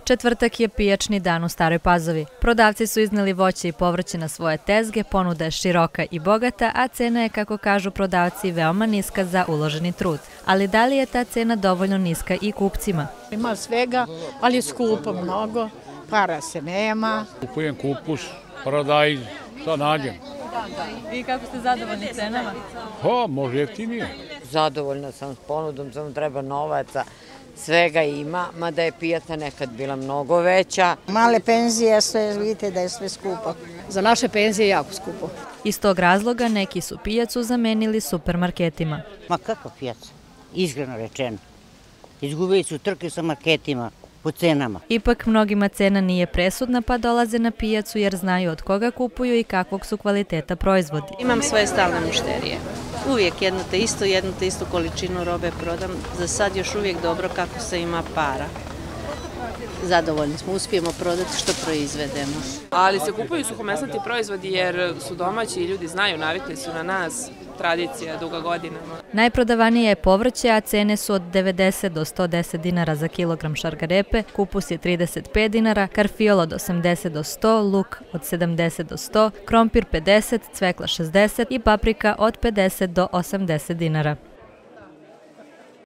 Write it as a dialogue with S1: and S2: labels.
S1: Četvrtak je pijačni dan u Staroj Pazovi. Prodavci su izneli voće i povrće na svoje tezge, ponuda je široka i bogata, a cena je, kako kažu prodavci, veoma niska za uloženi trud. Ali da li je ta cena dovoljno niska i kupcima?
S2: Ima svega, ali je skupo mnogo, para se nema.
S3: Kupujem kupus, paradajz, šta nađem.
S1: I kako ste zadovoljni cenama?
S3: Može jeftinije.
S4: Zadovoljna sam s ponudom, samo treba novaca. Svega ima, mada je pijaca nekad bila mnogo veća.
S2: Male penzije, vidite da je sve skupo.
S5: Za naše penzije je jako skupo.
S1: Iz tog razloga neki su pijacu zamenili supermarketima.
S6: Ma kakva pijaca? Iskreno rečeno. Izgubili su trke sa marketima po cenama.
S1: Ipak mnogima cena nije presudna, pa dolaze na pijacu jer znaju od koga kupuju i kakvog su kvaliteta proizvodi.
S7: Imam svoje stalne mušterije. Uvijek jednu te istu količinu robe prodam. Za sad još uvijek dobro kako se ima para. Zadovoljni smo, uspijemo prodati što proizvedemo.
S8: Ali se kupuju suhomesnati proizvodi jer su domaći i ljudi znaju, navikli su na nas, tradicija duga godinama.
S1: Najprodavanije je povrće, a cene su od 90 do 110 dinara za kilogram šargarepe, kupus je 35 dinara, karfiol od 80 do 100, luk od 70 do 100, krompir 50, cvekla 60 i paprika od 50 do 80 dinara.